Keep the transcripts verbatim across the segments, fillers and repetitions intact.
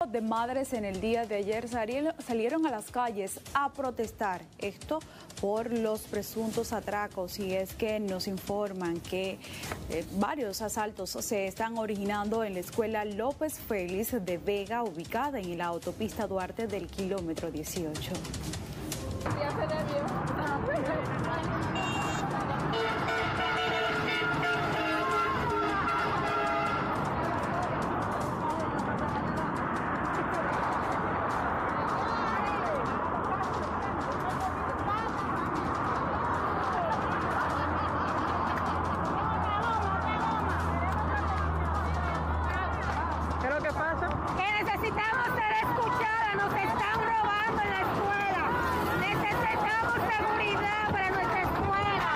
de madres en el día de ayer salieron a las calles a protestar. Esto por los presuntos atracos, y es que nos informan que eh, varios asaltos se están originando en la escuela López Félix de Vega, ubicada en la autopista Duarte del kilómetro dieciocho. ¿Qué es lo que pasa? Que necesitamos ser escuchadas, nos están robando en la escuela. Necesitamos seguridad para nuestra escuela.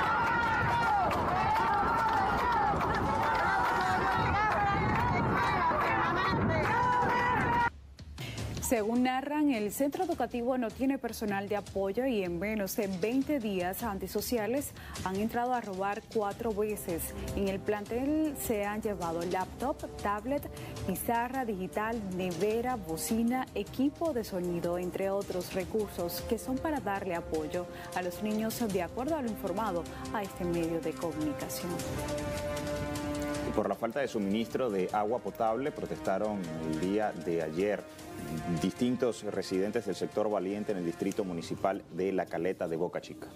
Según narran, el centro educativo no tiene personal de apoyo y en menos de veinte días antisociales han entrado a robar cuatro veces. En el plantel se han llevado laptop, tablet, pizarra digital, nevera, bocina, equipo de sonido, entre otros recursos que son para darle apoyo a los niños, de acuerdo a lo informado a este medio de comunicación. Por la falta de suministro de agua potable protestaron el día de ayer distintos residentes del sector Valiente en el distrito municipal de La Caleta de Boca Chica.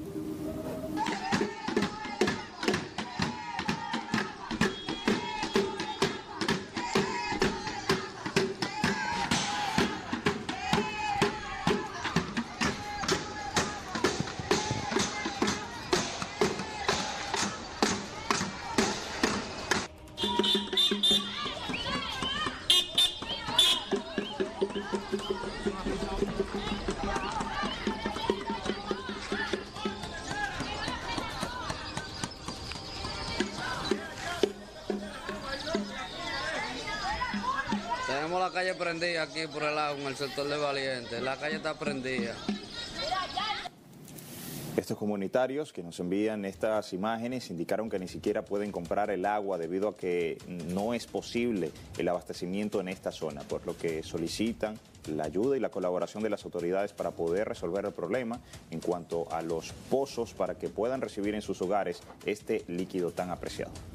Tenemos la calle prendida aquí por el lado, en el sector de Valiente. La calle está prendida. Estos comunitarios que nos envían estas imágenes indicaron que ni siquiera pueden comprar el agua debido a que no es posible el abastecimiento en esta zona, por lo que solicitan la ayuda y la colaboración de las autoridades para poder resolver el problema en cuanto a los pozos para que puedan recibir en sus hogares este líquido tan apreciado.